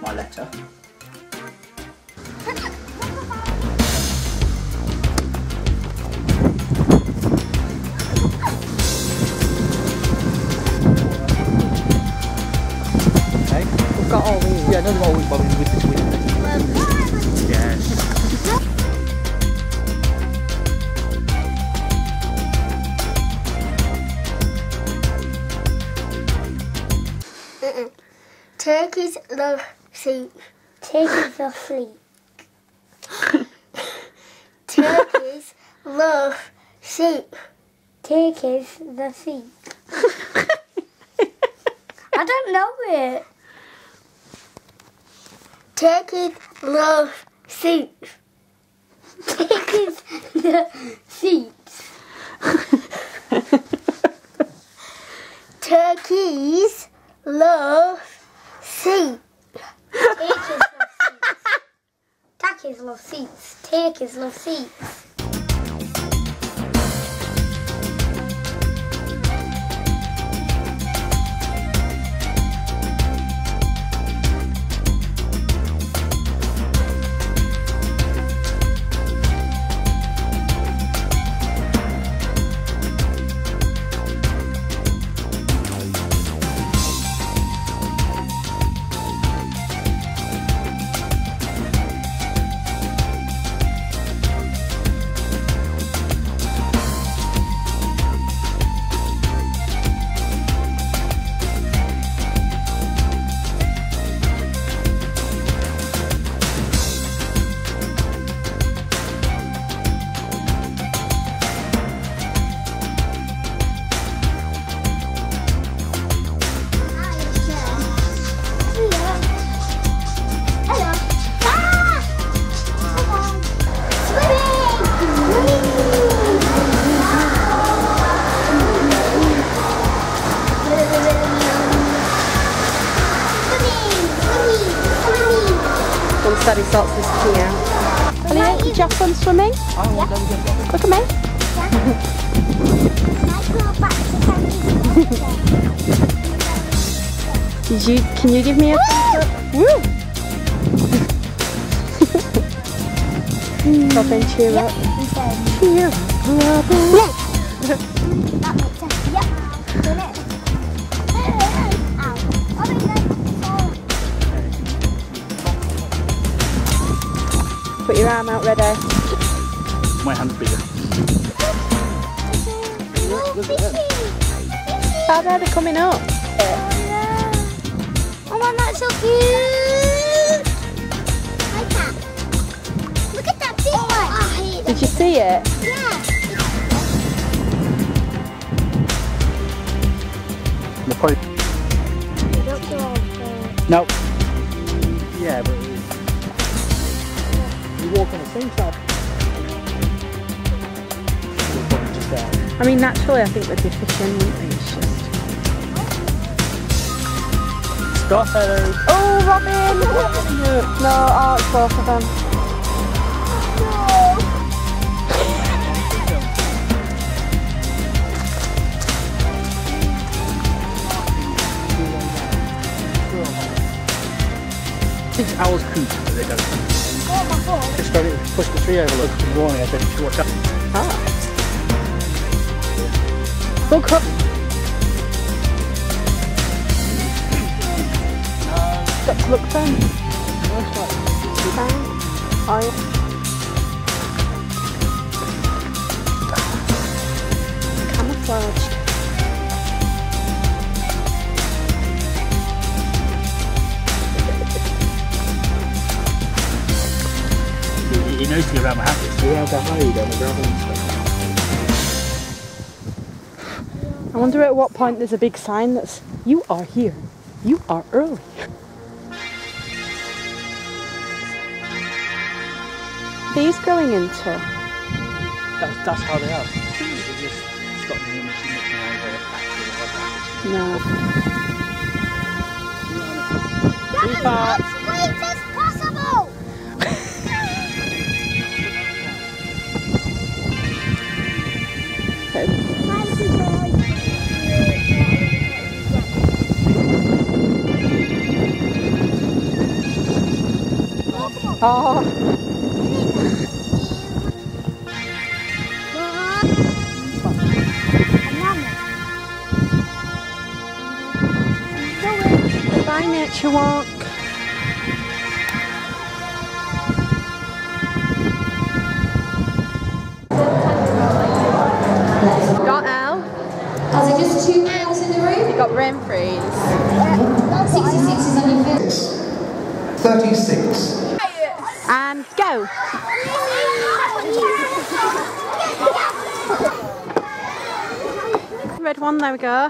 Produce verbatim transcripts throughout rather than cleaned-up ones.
my letter. Okay. We've got all these. Yeah, another one with with the twin. Yes. Turkeys love soup. Turkeys love sleep. Turkeys love soup. Turkeys love soup. I don't know it. Turkeys love soup. Turkeys love soup. Turkeys love soup. Turkeys love seats. Turkeys love seats. Once Daddy starts this tea out. Elliot, did you have fun swimming? Oh, well, don't get Look at me. Did you, can you give me a thumbs up? Woo! Stop and cheer up. Cheer up. That makes sense. Yep. Done it. Put your arm out, ready? My hand's bigger. Oh, there, they're coming up. Oh my, that's so cute! Like that. Look at that big one. Oh, I hate Did you see it? Yeah. The point. No. Yeah, but you walk on the same side. Just there. I mean, naturally, I think they'd be fishing, wouldn't they? It's just... Stop, Ellie. Oh, Robin! No, oh, it's both of them. Six hours coop that they go. Just started to push the tree over look in the morning. I said, you should watch out. Ah. Look up. Got to look fun. Oh, yeah. Camouflaged. He knows to go around my house. So how to hide on the gravel and stuff. I wonder at what point there's a big sign that's, you are here, you are early. These going into? That's, that's how they are. They just stop me in the No. Daddy, what's sweet as possible? Oh. Bye, nature walk. Got Al. Are there just two males in the room? You got brain freeze. sixty-six is on your fifth. thirty-six. And go. Red one, there we go.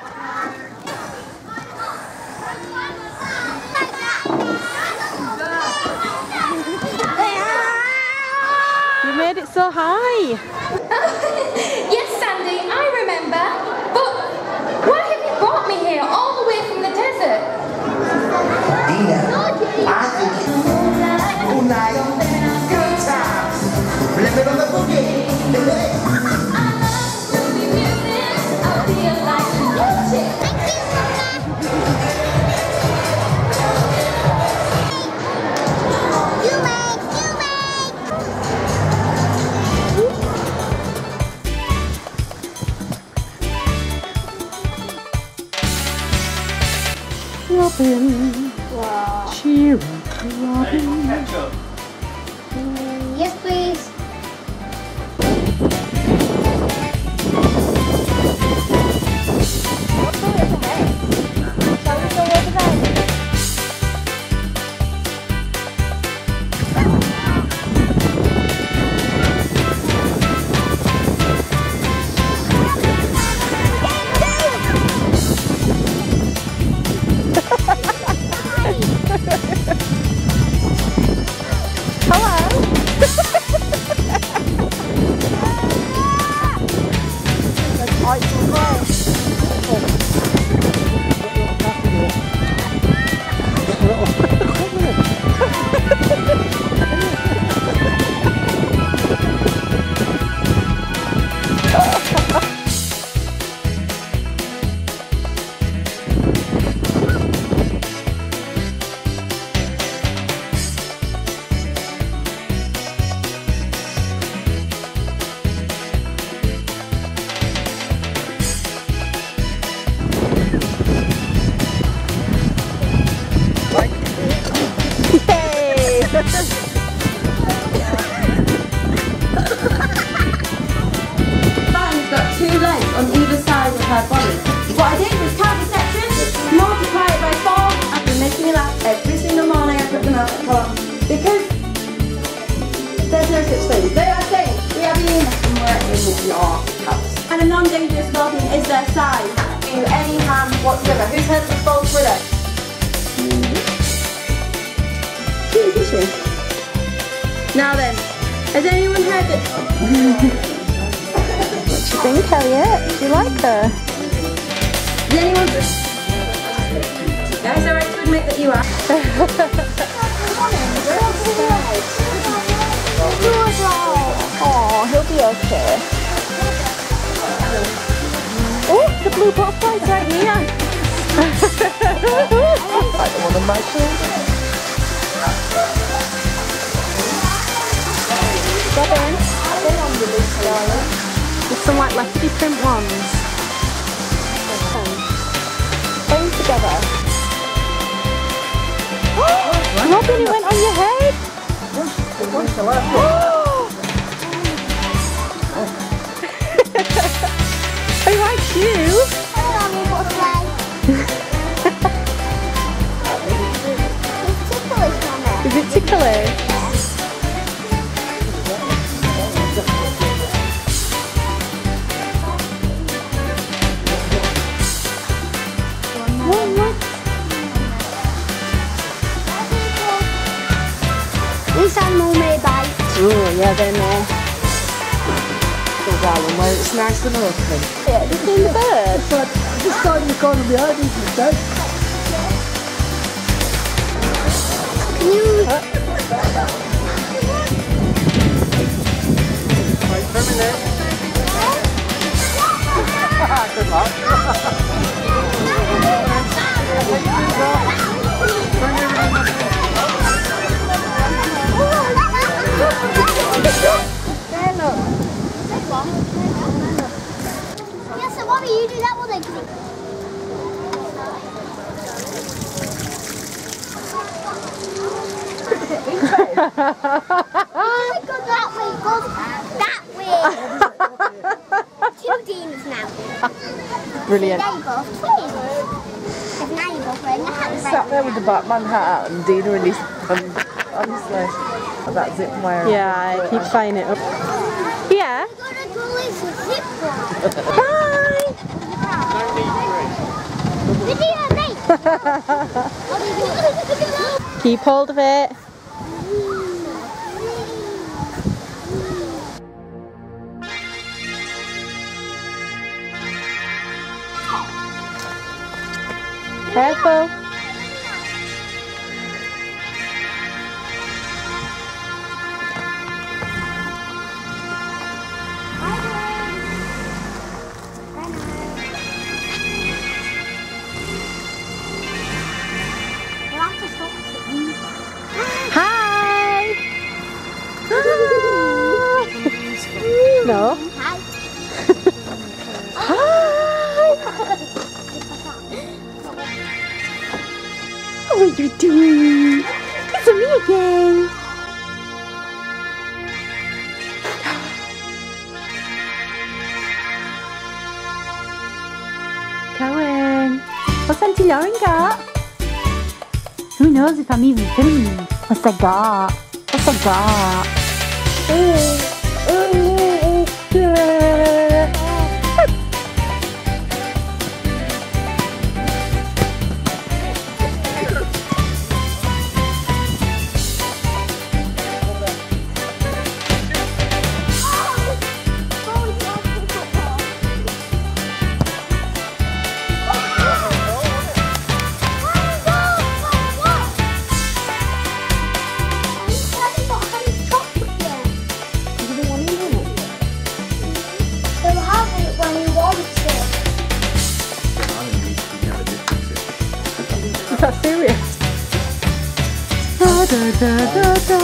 You made it so high. Yes, Sandy, I remember. But why have you brought me here all the way from the desert? Dina, I think all night, good times, blame it on the boogie. Robin, wow. Cheer up, Robin. Mm, yes, please. Shall we go over there? Fan's got two legs on either side of her body. What I did was count the sections, multiply it by four, and they make me laugh every single morning I put them out at colour. Because there's no such thing. They are saying we are being somewhere in your house. And a non-dangerous walking is their size to any harm whatsoever. Who's heard of the false widow? Who is she? Now then, has anyone heard this? What do you think, Elliot? Do you like her? Is anyone? Guys, alright to admit that you are. Oh, he'll be okay. Oh, the blue butterfly's right here. Like the one on my shoulder. Robin, there's some like leopard print ones. Put together. Robin, it went on your head. I like you. Hello, mommy butterfly. It's ticklish, Mama. Is it ticklish? These animals may bite. Oh, yeah, they may. So darling, where it's nice and open. Yeah, have you seen the bird? Just got in the corner behind you, Dad. Can you... Wait for a minute. Good luck. It goes that way, it goes that way. Two Deans now. Brilliant. They're both twins. Because now you're both wearing a hat. Sat there with the Batman hat out and Dina in his hand. Honestly, that zip wire. Yeah, I keep flying it up. Yeah. We're going to go with the zip line. Bye. Video, mate. What are you doing? Keep hold of it. Careful. Hi. No. Hi. Hi. What are you doing? It's me again. Cohen, what's Auntie Lauren got? Who knows if I'm even filming? What's I got? What's I got? Is that serious? Da da da da da.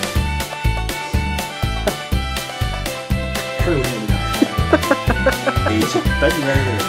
Very, very good.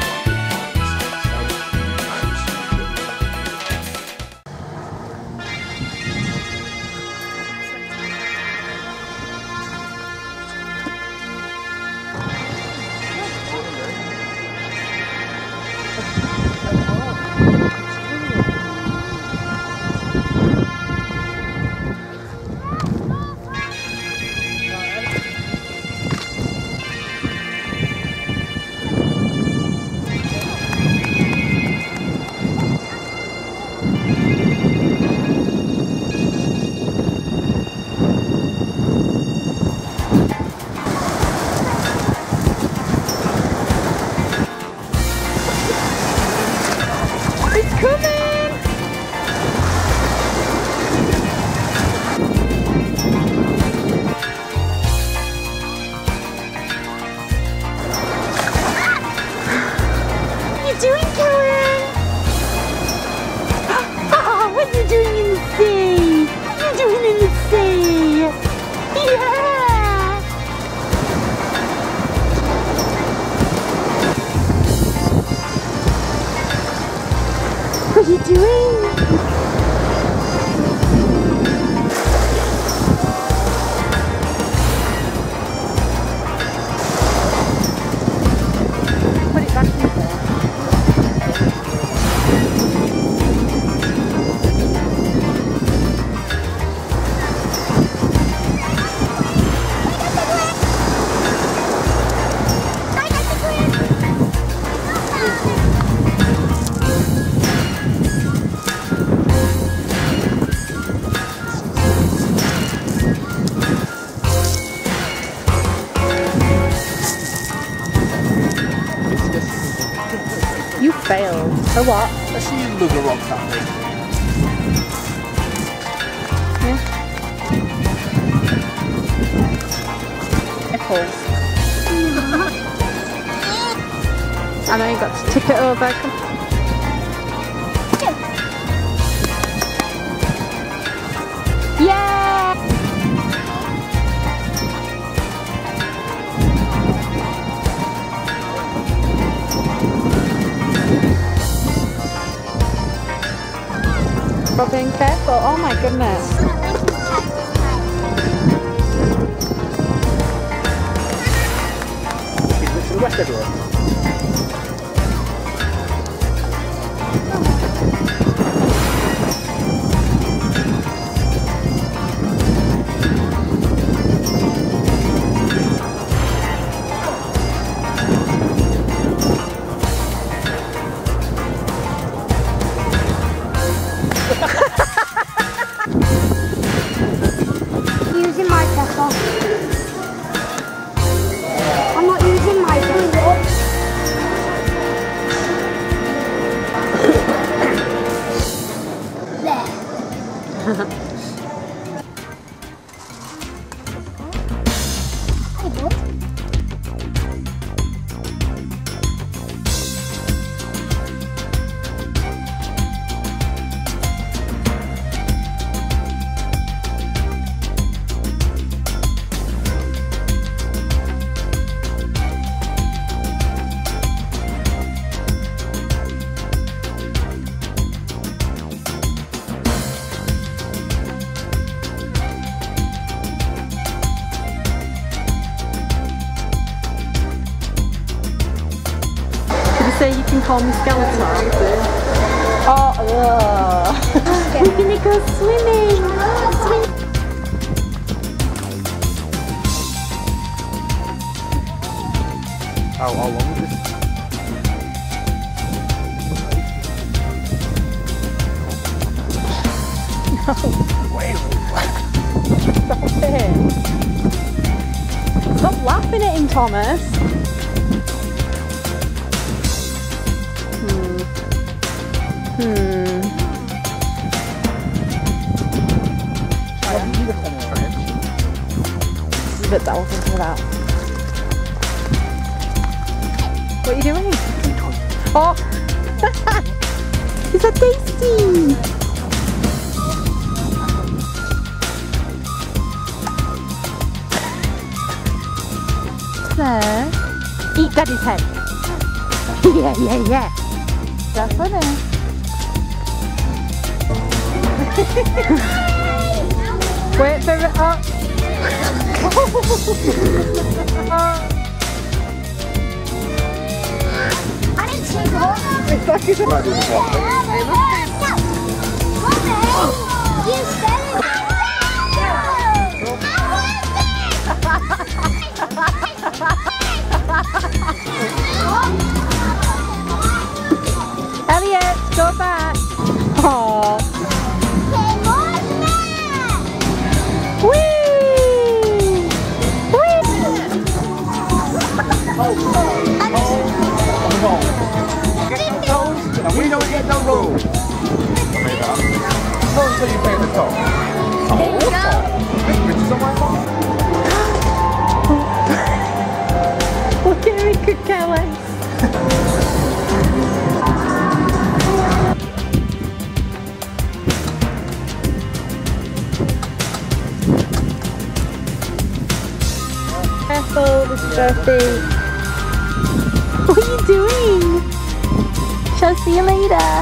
What are you doing? Put it back in there. You failed. So what? Let's see you lug a rock that way. Yeah. Apples. I know you got to tip it over. Come. Yeah! Robin, careful. Oh my goodness. west everywhere. Using my pepper. I'm not using my pepper. There. Hey, bud. Say you can call me Skeletor. Oh, ugh. We're gonna go swimming. Swim. How, how long is this? No. Wait. Stop it. Stop laughing at him, Thomas. Hmm. This is a bit that I was thinking about. What are you doing? Oh! Is that tasty? There. Eat Daddy's head. Yeah, yeah, yeah. That's funny. Wait for it up. I didn't take it. It's like it's What the hell? You said it. Elliot, go back. Aww. Whee! Whee! Get no toes, and we don't get no rules. Not until you pay the toll. There you go. Riches on my phone. Look at me, could care less. Careful, this is dirty. What are you doing? Shall I see you later?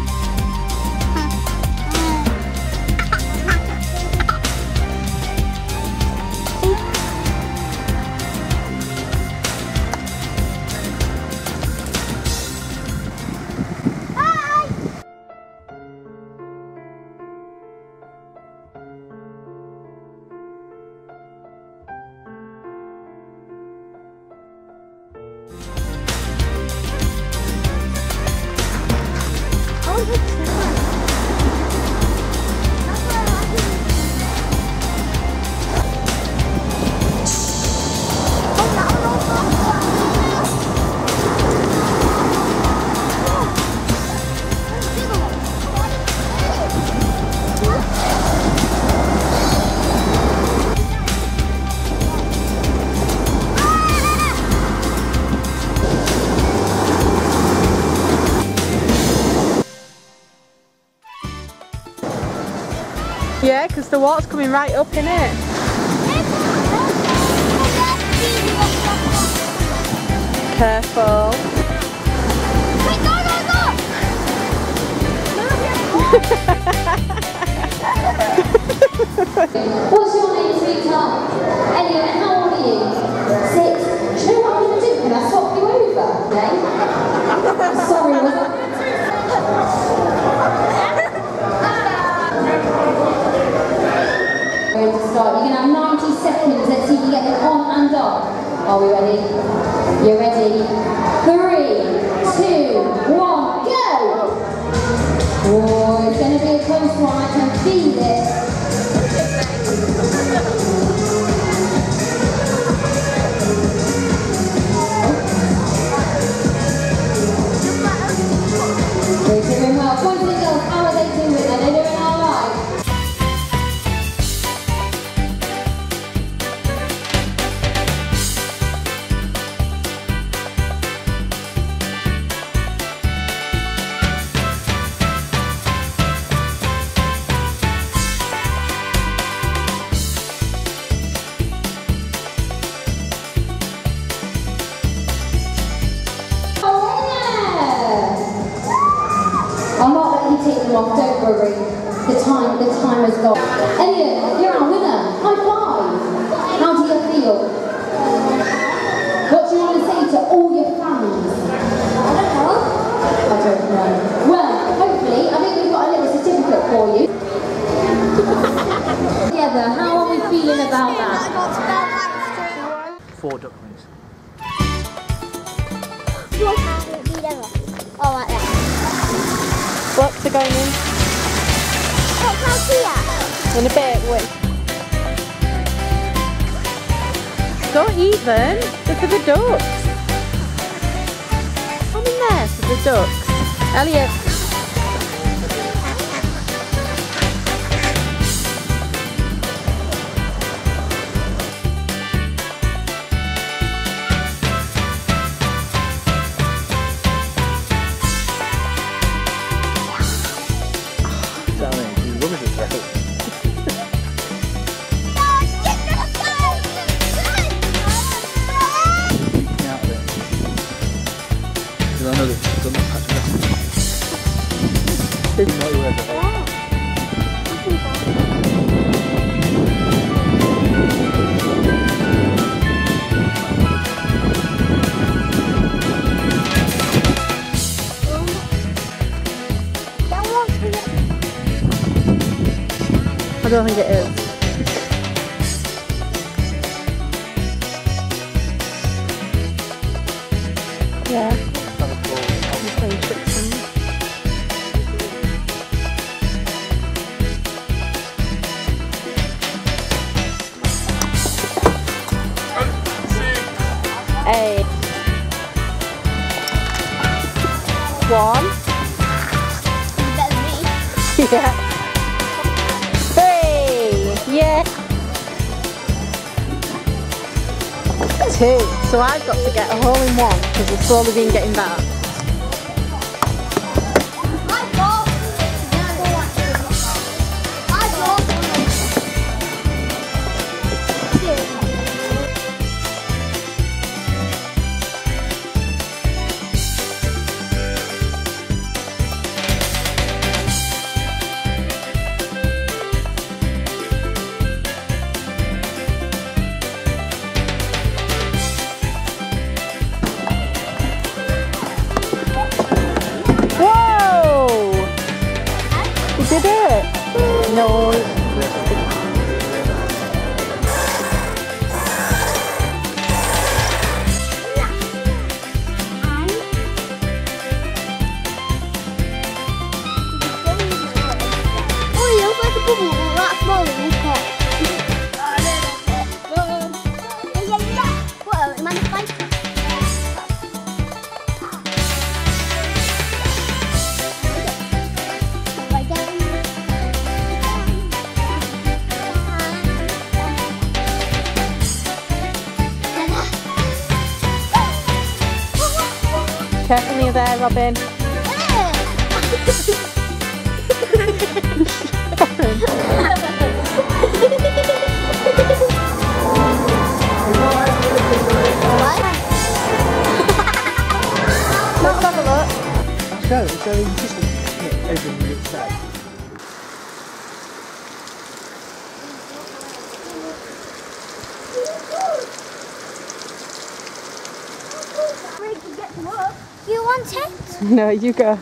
Yeah, because the water's coming right up in it. Careful. Wait, go, go, go! What's your name, sweetheart? Elliot, how old are you? Six. Do you know what I'm going to do? Can I swap you today. Sorry, was it? We're going to start. You can have ninety seconds. Let's see if you get it on and off. Are we ready? You're ready? Three, two, one, go! Oh, it's going to be a close one. I can feel it. They're doing well. Boys and girls, how are they doing? Are they doing all right? I'll not let you take them off, don't worry. The time, the time has gone. Elliot, you're our winner. High five. How do you feel? What do you want to say to all your fans? I don't know. I don't know. Well, hopefully, I think we've got a little certificate for you. Together, how are we feeling about that? Four ducklings. Oh, like that. Blocks are going in. Oh, come here. In a bit, wait. Don't eat them. They're for the ducks. Come in there for the ducks. Elliot. I know that she's done that patch of Didn't know you were there. I don't think it is. Yeah. Eight. One. Yeah. Three. Yeah. Two. So I've got to get a hole in one because we've slowly been getting better. Did it? No. Oh, you look like a bubble, that's smaller than this pot. Yeah, yeah, yeah. What, am I in a fight? Careful near there, Robin. Let's have a look. Go, it's very consistent. Everything you say. Ready to get to work. No, you go.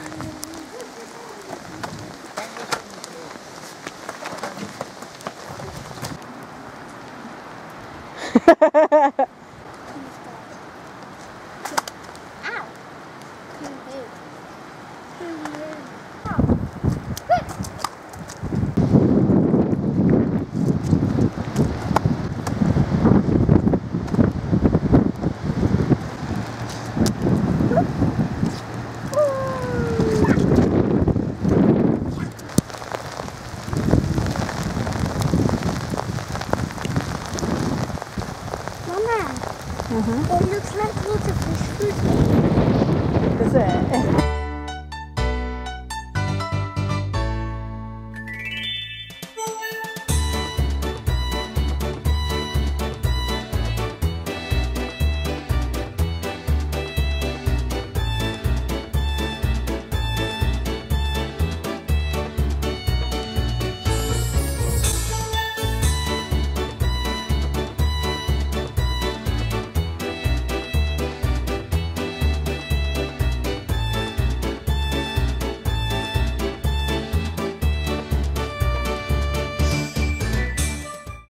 Mama, Uh-huh. it looks like lots of fish food. Does it?